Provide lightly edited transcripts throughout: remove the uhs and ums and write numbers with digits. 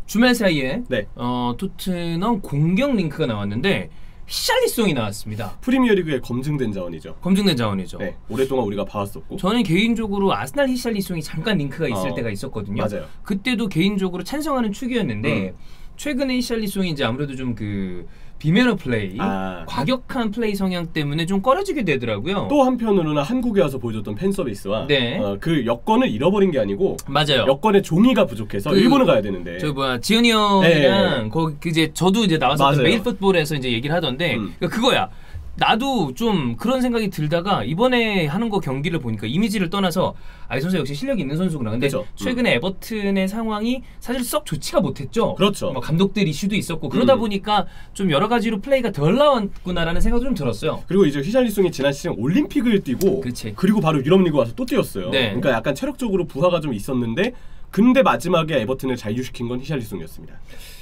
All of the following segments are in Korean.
주말 사이에 네. 토트넘 공격 링크가 나왔는데 히샬리송이 나왔습니다. 프리미어리그에 검증된 자원이죠. 검증된 자원이죠. 네, 오랫동안 우리가 봐왔었고. 저는 개인적으로 아스날 히샬리송이 잠깐 링크가 있을 때가 있었거든요. 맞아요. 그때도 개인적으로 찬성하는 축이었는데 최근에 히샬리송이 이제 아무래도 좀 그 비매너 플레이, 과격한 플레이 성향 때문에 좀 꺼려지게 되더라고요. 또 한편으로는 한국에 와서 보여줬던 팬 서비스와 그 여권을 잃어버린 게 아니고 맞아요. 여권의 종이가 부족해서 일본을 가야 되는데 저 뭐야 지은이 형이랑 거기 이제 저도 이제 나와서 메일 풋볼에서 이제 얘기를 하던데 그거야. 나도 좀 그런 생각이 들다가 이번에 하는 거 경기를 보니까 이미지를 떠나서 이 선수 역시 실력이 있는 선수구나. 근데 그렇죠. 최근에 에버튼의 상황이 사실 썩 좋지가 못했죠. 그렇죠. 뭐 감독들 이슈도 있었고 그러다 보니까 좀 여러 가지로 플레이가 덜 나왔구나라는 생각도 좀 들었어요. 그리고 이제 히샬리송이 지난 시즌 올림픽을 뛰고 그리고 바로 유럽 리그 와서 또 뛰었어요. 네. 그러니까 약간 체력적으로 부하가 좀 있었는데 근데 마지막에 에버튼을 잔류시킨 건 히샬리송이었습니다.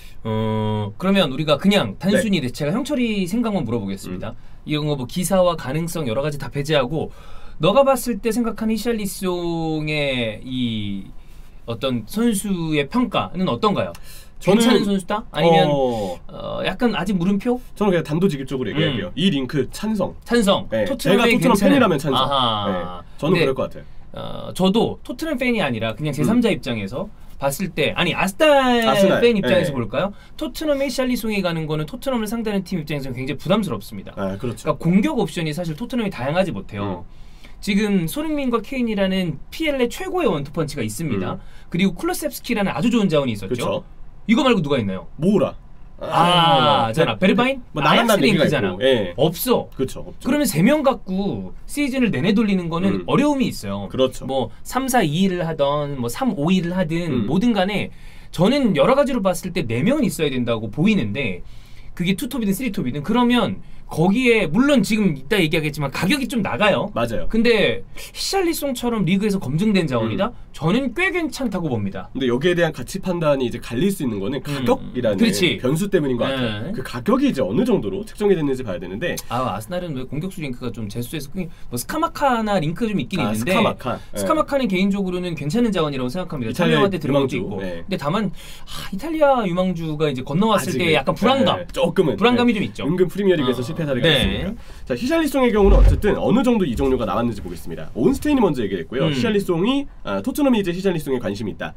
그러면 우리가 그냥 단순히 제가 형철이 생각만 물어보겠습니다. 이런 거 뭐 기사와 가능성 여러 가지 다 배제하고 너가 봤을 때 생각하는 히샬리송의 이 어떤 선수의 평가는 어떤가요? 괜찮은 선수다? 아니면 약간 아직 물음표? 저는 그냥 단도직입적으로 얘기할게요. 이 링크 찬성. 네. 제가 토트넘 팬이라면 찬성. 네. 저는 그럴 것 같아요. 저도 토트넘 팬이 아니라 그냥 제3자 입장에서 봤을 때 아스날 팬 입장에서 볼까요? 토트넘의 히샬리송이 가는 거는 토트넘을 상대하는 팀 입장에서는 굉장히 부담스럽습니다. 그렇죠. 그러니까 공격 옵션이 사실 토트넘이 다양하지 못해요. 지금 손흥민과 케인이라는 PL의 최고의 원투펀치가 있습니다. 그리고 쿨루셉스키라는 아주 좋은 자원이 있었죠. 그렇죠. 이거 말고 누가 있나요? 모우라. 베르바인? 나간 링크잖아. 없어. 그렇죠. 없죠. 그러면 3명 갖고 시즌을 내내 돌리는 거는 어려움이 있어요. 그렇죠. 뭐 3-4-2-1을 하던 뭐 3-5-2를 하든 뭐든 간에 저는 여러 가지로 봤을 때 4명은 있어야 된다고 보이는데 그게 투톱이든 쓰리톱이든 그러면 거기에 물론 지금 이따 얘기하겠지만 가격이 좀 나가요. 맞아요. 근데 히샬리송처럼 리그에서 검증된 자원이다? 저는 꽤 괜찮다고 봅니다. 근데 여기에 대한 가치 판단이 이제 갈릴 수 있는 거는 가격이라는 변수 때문인 것 같아요. 그 가격이 이제 어느 정도로 책정이 됐는지 봐야 되는데 아스날은 왜 공격수 링크가 좀 재수해서 뭐 스카마카나 링크 좀 있긴 있는데 스카마카는 개인적으로는 괜찮은 자원이라고 생각합니다. 이탈리아한테 들어간 것도 있고. 근데 다만 이탈리아 유망주가 이제 건너왔을 때 약간 불안감이 좀 있죠. 은근 프리미어리그에서 실패 사례가 있습니다. 자, 히샬리송의 경우는 어쨌든 어느 정도 이적료가 나왔는지 보겠습니다. 온스테인이 먼저 얘기했고요. 히샬리송이 토트넘이 이제 히샬리송에 관심이 있다.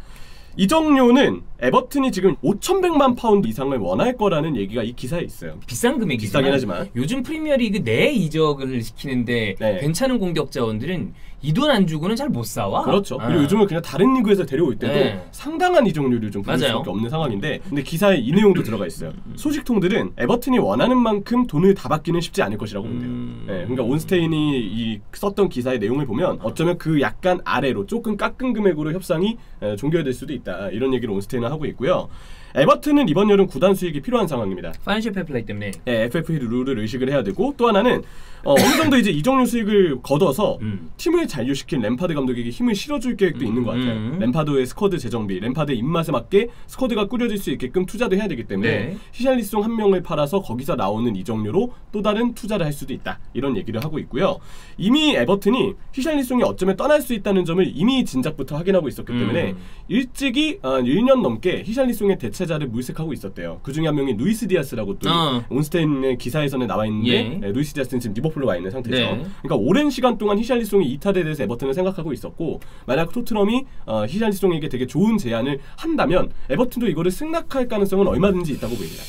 이적료는 에버튼이 지금 5,100만 파운드 이상을 원할 거라는 얘기가 이 기사에 있어요. 비싼 금액이지만 비싸긴 하지만 요즘 프리미어리그 내 이적을 시키는데 괜찮은 공격 자원들은 이 돈 안 주고는 잘 못 사와. 그렇죠. 그리고 요즘은 그냥 다른 리그에서 데려올 때도 상당한 이적료를 좀 부를 수밖에 없는 상황인데 근데 기사에 이 내용도 들어가 있어요. 소식통들은 에버튼이 원하는 만큼 돈을 다 받기는 쉽지 않을 것이라고 본대요. 그러니까 온스테인이 썼던 기사의 내용을 보면 어쩌면 그 약간 아래로 조금 깎은 금액으로 협상이 종결될 수도 있다. 이런 얘기를 온스테인은 하고 있고요. 에버튼은 이번 여름 구단 수익이 필요한 상황입니다. 파이낸셜 페어플레이 때문에. FFP 룰을 의식을 해야 되고 또 하나는 어느 정도 이제 이적료 수익을 걷어서 팀을 잔류시킨 램파드 감독에게 힘을 실어줄 계획도 있는 것 같아요. 램파드의 스쿼드 재정비, 램파드의 입맛에 맞게 스쿼드가 꾸려질 수 있게끔 투자도 해야 되기 때문에 히샬리송 한 명을 팔아서 거기서 나오는 이적료로 또 다른 투자를 할 수도 있다. 이런 얘기를 하고 있고요. 이미 에버튼이 히샬리송이 어쩌면 떠날 수 있다는 점을 이미 진작부터 확인하고 있었기 때문에 일찍이 1년 넘게 히샬리송의 대체자를 물색하고 있었대요. 그 중에 한 명이 루이스 디아스라고 또 온스테인의 기사에서는 나와 있는데 루이스 디아스는 지금 리버풀로 와 있는 상태죠. 그러니까 오랜 시간 동안 히샬리송이 이탈에 대해서 에버튼을 생각하고 있었고 만약 토트넘이 히샬리송에게 되게 좋은 제안을 한다면 에버튼도 이거를 승낙할 가능성은 얼마든지 있다고 보입니다.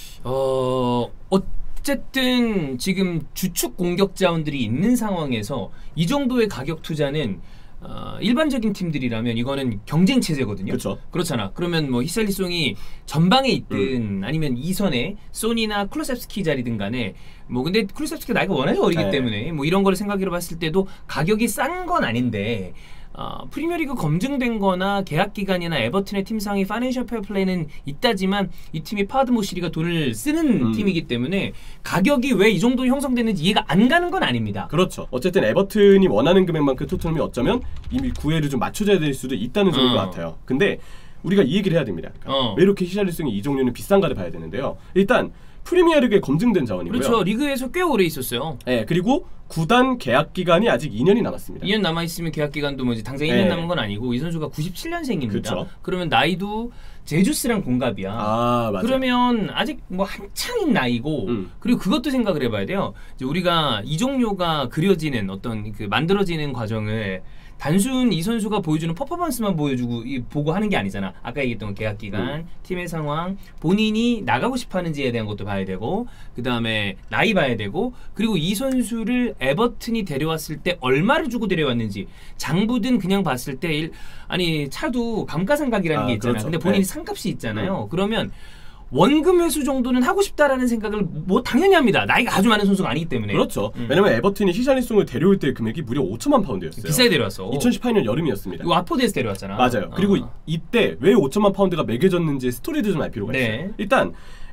어쨌든 지금 주축 공격 자원들이 있는 상황에서 이 정도의 가격 투자는 일반적인 팀들이라면 이거는 경쟁 체제거든요. 그쵸. 그렇잖아. 그러면 뭐 히샬리송이 전방에 있든 아니면 2선에 소니나 클루셉스키 자리든 간에 뭐 근데 클루셉스키가 나이가 워낙에 어리기 때문에 뭐 이런 거를 생각해 봤을 때도 가격이 싼 건 아닌데 프리미어리그 검증된 거나 계약 기간이나 에버튼의 팀상의 파이낸셜 페어플레이는 있다지만 이 팀이 파드 모시리가 돈을 쓰는 팀이기 때문에 가격이 왜 이 정도 형성되는지 이해가 안 가는 건 아닙니다. 그렇죠. 어쨌든 에버튼이 원하는 금액만큼 토트넘이 어쩌면 이미 구애를 좀 맞춰줘야 될 수도 있다는 점인 것 같아요. 근데 우리가 이 얘기를 해야 됩니다. 그러니까 왜 이렇게 히샬리송의 이적료는 비싼가를 봐야 되는데요. 일단 프리미어리그에 검증된 자원이고요. 그렇죠. 리그에서 꽤 오래 있었어요. 네, 그리고 구단 계약 기간이 아직 2년이 남았습니다. 2년 남아 있으면 계약 기간도 뭐 당장 1년 남은 건 아니고 이 선수가 97년생입니다. 그렇죠. 그러면 나이도 제주스랑 동갑이야. 아, 맞아요. 그러면 아직 뭐 한창인 나이고 그리고 그것도 생각을 해봐야 돼요. 이제 우리가 이종료가 그려지는 어떤 그 만들어지는 과정을 단순 이 선수가 보여주는 퍼포먼스만 보고 하는 게 아니잖아. 아까 얘기했던 계약 기간, 팀의 상황, 본인이 나가고 싶어하는지에 대한 것도 봐야 되고, 그 다음에 나이 봐야 되고, 그리고 이 선수를 에버튼이 데려왔을 때 얼마를 주고 데려왔는지, 장부든 그냥 봤을 때 아니 차도 감가상각이라는 게 있잖아. 그렇죠. 근데 본인이 상값이 있잖아요. 그러면 원금 회수 정도는 하고 싶다라는 생각을 뭐 당연히 합니다. 나이가 아주 많은 선수가 아니기 때문에. 그렇죠. 왜냐면 에버튼이 히샬리송을 데려올 때 금액이 무려 5천만 파운드였어요. 비싸게 데려왔어. 2018년 여름이었습니다. 와포드에서 데려왔잖아. 맞아요. 그리고 이때 왜 5천만 파운드가 매겨졌는지 스토리도 좀 알 필요가 네. 있어요. 일단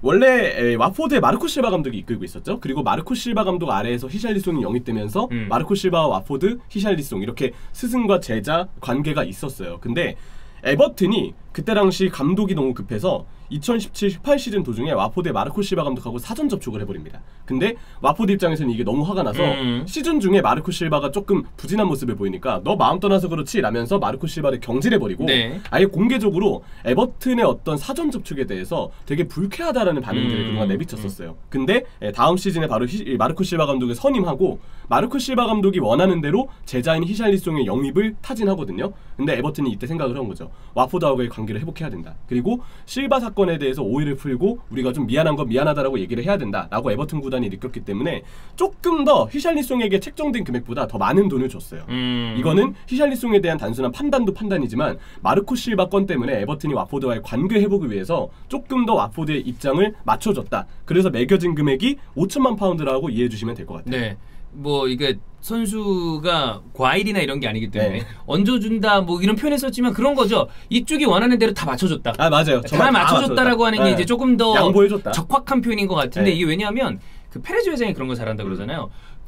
원래 와포드의 마르코 실바 감독이 이끌고 있었죠. 그리고 마르코 실바 감독 아래에서 히샬리송이 영입되면서 마르코 실바와 와포드, 히샬리송 이렇게 스승과 제자 관계가 있었어요. 근데 에버튼이 그때 당시 감독이 너무 급해서 2017-18 시즌 도중에 와포드의 마르코 실바 감독하고 사전 접촉을 해버립니다. 근데 와포드 입장에서는 이게 너무 화가 나서 시즌 중에 마르코 실바가 조금 부진한 모습을 보이니까 너 마음 떠나서 그렇지 라면서 마르코 실바를 경질해버리고 아예 공개적으로 에버튼의 어떤 사전 접촉에 대해서 되게 불쾌하다라는 반응들을 그동안 내비쳤었어요. 근데 다음 시즌에 바로 마르코 실바 감독을 선임하고 마르코 실바 감독이 원하는 대로 제자인 히샬리송의 영입을 타진하거든요. 근데 에버튼이 이때 생각을 한 거죠. 와포드하고의 관계를 회복해야 된다. 그리고 실바 사건에 대해서 오해를 풀고 우리가 좀 미안한 건 미안하다라고 얘기를 해야 된다라고 에버튼 구단이 느꼈기 때문에 조금 더 히샬리송에게 책정된 금액보다 더 많은 돈을 줬어요. 이거는 히샬리송에 대한 단순한 판단도 판단이지만 마르코 실바 건 때문에 에버튼이 와포드와의 관계 회복을 위해서 조금 더 와포드의 입장을 맞춰줬다. 그래서 매겨진 금액이 5천만 파운드라고 이해해 주시면 될 것 같아요. 네. 뭐 이게 선수가 과일이나 이런 게 아니기 때문에 얹어준다 뭐 이런 표현을 썼지만 그런 거죠. 이쪽이 원하는 대로 다 맞춰줬다. 아 맞아요. 다 맞춰줬다라고 하는 게 이제 조금 더 양보해줬다. 적확한 표현인 것 같은데 이게 왜냐하면 그 페레즈 회장이 그런 거 잘한다 그러잖아요.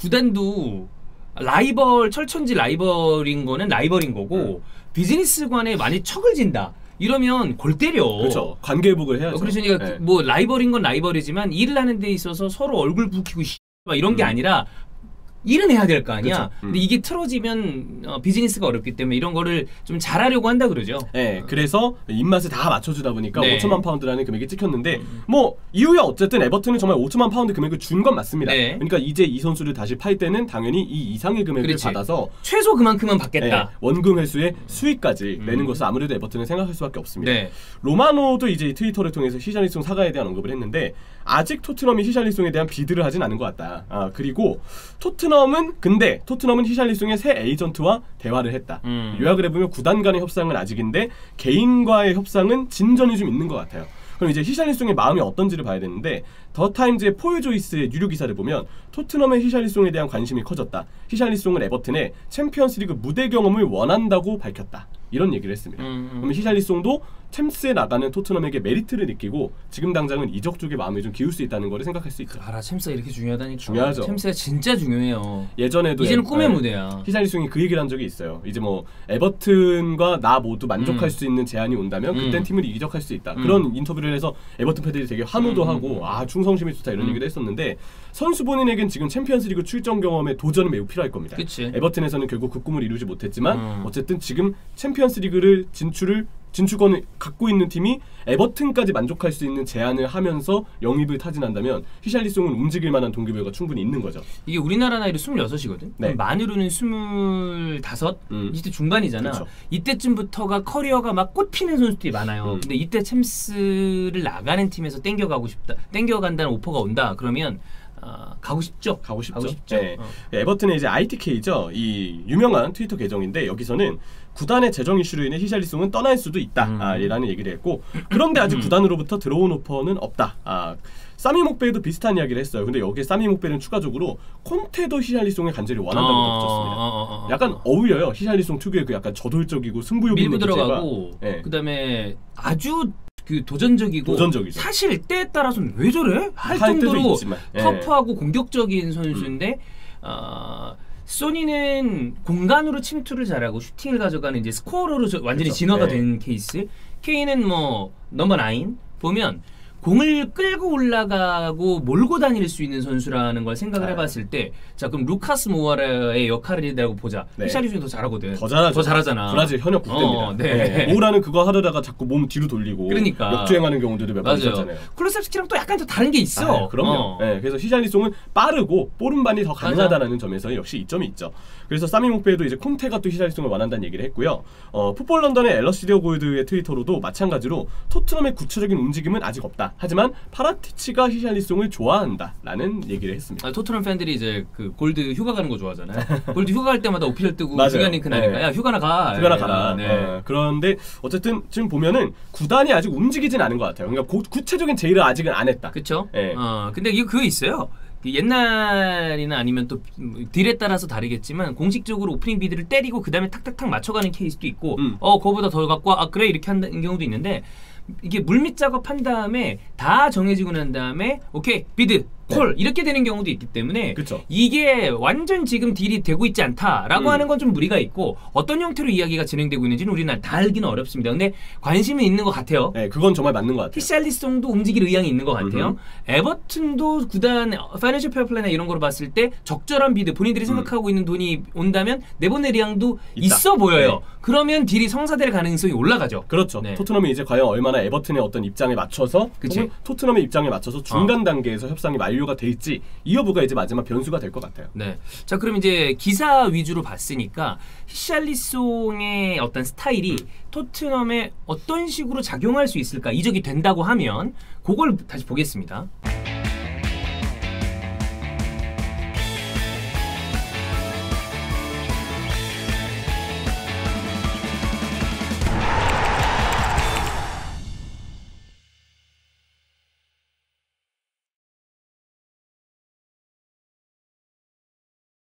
구단도 라이벌 철천지 라이벌인 거는 라이벌인 거고 비즈니스관에 많이 척을 진다. 이러면 골 때려. 그렇죠. 관계 회복을 해야죠. 그러니까 뭐 라이벌인 건 라이벌이지만 일을 하는 데 있어서 서로 얼굴 붉히고 이런 게 아니라 일은 해야 될 거 아니야. 근데 이게 틀어지면 비즈니스가 어렵기 때문에 이런 거를 좀 잘하려고 한다 그러죠. 네, 그래서 입맛을 다 맞춰주다 보니까 5천만 파운드라는 금액이 찍혔는데 뭐 이후에 어쨌든 에버튼은 정말 5천만 파운드 금액을 준 건 맞습니다. 그러니까 이제 이 선수를 다시 팔 때는 당연히 이 이상의 금액을 받아서 최소 그만큼은 받겠다. 원금 회수의 수익까지 내는 것을 아무래도 에버튼은 생각할 수밖에 없습니다. 로마노도 이제 트위터를 통해서 히샬리송 사과에 대한 언급을 했는데 아직 토트넘이 히샬리송에 대한 비드를 하진 않은 것 같다. 그리고 토트넘은 히샬리송의 새 에이전트와 대화를 했다. 요약을 해보면 구단 간의 협상은 아직인데 개인과의 협상은 진전이 좀 있는 것 같아요. 그럼 이제 히샬리송의 마음이 어떤지를 봐야 되는데 더 타임즈의 폴 조이스의 유료 기사를 보면 토트넘의 히샬리송에 대한 관심이 커졌다. 히샬리송은 에버튼의 챔피언스리그 무대 경험을 원한다고 밝혔다. 이런 얘기를 했습니다. 그러면 히샬리송도 챔스에 나가는 토트넘에게 메리트를 느끼고 지금 당장은 이적 쪽에 마음을 좀 기울 수 있다는 걸 생각할 수 있죠. 알아, 챔스가 이렇게 중요하다니까. 중요하죠. 챔스가 진짜 중요해요. 예전에도 이제는 꿈의 무대야. 히샬리송이 그 얘기를 한 적이 있어요. 이제 뭐 에버튼과 나 모두 만족할 수 있는 제안이 온다면 그땐 팀을 이적할 수 있다. 그런 인터뷰를 해서 에버튼 팬들이 되게 환호도 하고 충성심이 좋다 이런 얘기도 했었는데 선수 본인에겐 지금 챔피언스리그 출전 경험에 도전이 매우 필요할 겁니다. 그치. 에버튼에서는 결국 그 꿈을 이루지 못했지만 어쨌든 지금 챔피언스리그를 진출권을 갖고 있는 팀이 에버튼까지 만족할 수 있는 제안을 하면서 영입을 타진한다면 히샬리송은 움직일 만한 동기부여가 충분히 있는 거죠. 이게 우리나라 나이로 26이거든. 만으로는 25, 20대 중반이잖아. 그렇죠. 이때쯤부터가 커리어가 막 꽃피는 선수들이 많아요. 근데 이때 챔스를 나가는 팀에서 땡겨가고 싶다. 땡겨간다는 오퍼가 온다. 그러면 가고 싶죠. 가고 싶죠. 네. 에버튼의 이제 ITK죠. 이 유명한 트위터 계정인데 여기서는 구단의 재정 이슈로 인해 히샬리송은 떠날 수도 있다. 라는 얘기를 했고 그런데 아직 구단으로부터 들어온 오퍼는 없다. 사미 목베도 비슷한 이야기를 했어요. 근데 여기에 사미 목베는 추가적으로 콘테도 히샬리송을 간절히 원한다고 덧붙였습니다. 약간 어울려요. 히샬리송 특유의 그 약간 저돌적이고 승부욕 밀고 들어가고 그다음에 아주 도전적이죠. 사실 때에 따라서는 왜 저래? 할 정도로 터프하고 공격적인 선수인데 소니는 공간으로 침투를 잘하고 슈팅을 가져가는 이제 스코어러로 완전히 진화가 된 케이스. K는 뭐 넘버 9 보면 공을 끌고 올라가고 몰고 다닐 수 있는 선수라는 걸 생각을 해봤을 때, 자 그럼 루카스 모우라의 역할이라고 보자. 네. 히샬리송이 더 잘하거든. 더 잘하죠. 더 잘하잖아. 브라질 현역 국대입니다. 네. 모우라는 그거 하려다가 자꾸 몸 뒤로 돌리고 그러니까. 역주행하는 경우들도 몇 번 있었잖아요. 클루셉스키랑 또 약간 더 다른 게 있어. 그럼요. 네, 그래서 히샬리송은 빠르고 볼음반이 더 가능하다는 점에서 역시 이점이 있죠. 그래서 사미 목베도 이제 콘테가 또 히샬리송을 원한다는 얘기를 했고요. 풋볼 런던의 앨러시디오 골드의 트위터로도 마찬가지로 토트넘의 구체적인 움직임은 아직 없다. 하지만 파라티치가 히샬리송을 좋아한다라는 얘기를 했습니다. 토트넘 팬들이 이제 그 골드 휴가 가는 거 좋아하잖아요. 골드 휴가 갈 때마다 오피셜 뜨고 중요한 링크 나니까 야 휴가나 가. 휴가나 가라. 네. 그런데 어쨌든 지금 보면은 구단이 아직 움직이진 않은 것 같아요. 그러니까 구체적인 제의를 아직은 안 했다. 그렇죠. 네. 근데 이거 그거 있어요. 옛날이나 아니면 또 딜에 따라서 다르겠지만 공식적으로 오프닝 비드를 때리고 그 다음에 탁탁탁 맞춰가는 케이스도 있고 그거보다 더 갖고 와 그래 이렇게 하는 경우도 있는데 이게 물밑 작업한 다음에 다 정해지고 난 다음에 오케이 비드 콜 이렇게 되는 경우도 있기 때문에 그쵸. 이게 완전 지금 딜이 되고 있지 않다라고 하는 건 좀 무리가 있고 어떤 형태로 이야기가 진행되고 있는지는 우리는 다 알기는 어렵습니다. 근데 관심은 있는 것 같아요. 네, 그건 정말 맞는 것 같아요. 히샬리송도 움직일 의향이 있는 것 같아요. 에버튼도 구단 파이낸셜 페어플레이나 이런 거로 봤을 때 적절한 비드 본인들이 생각하고 있는 돈이 온다면 내보낼 의향도 있어 보여요. 네. 그러면 딜이 성사될 가능성이 올라가죠. 그렇죠. 네. 토트넘이 이제 과연 얼마나 에버튼의 어떤 입장에 맞춰서 혹은 토트넘의 입장에 맞춰서 중간 단계에서 협상이 완료가 될지 이 여부가 이제 마지막 변수가 될 것 같아요. 네. 자 그럼 이제 기사 위주로 봤으니까 히샬리송의 어떤 스타일이 토트넘에 어떤 식으로 작용할 수 있을까 이적이 된다고 하면 그걸 다시 보겠습니다.